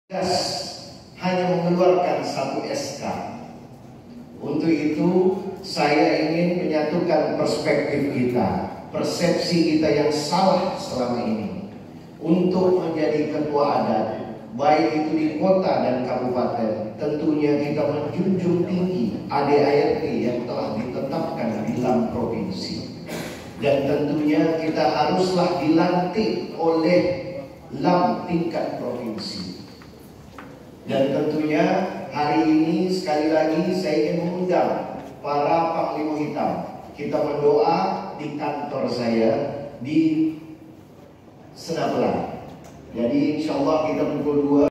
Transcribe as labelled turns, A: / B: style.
A: hanya mengeluarkan satu SK. Untuk itu saya ingin menyatukan perspektif kita, persepsi kita yang salah selama ini, untuk menjadi ketua adat, baik itu di kota dan kabupaten. Tentunya kita menjunjung tinggi ADART yang telah ditetapkan di dalam provinsi, dan tentunya kita haruslah dilantik oleh LAM tingkat provinsi. Dan tentunya hari ini sekali lagi saya ingin mengundang para Panglima Hitam. Kita berdoa di kantor saya di Senabelan. Jadi insya Allah kita pukul 2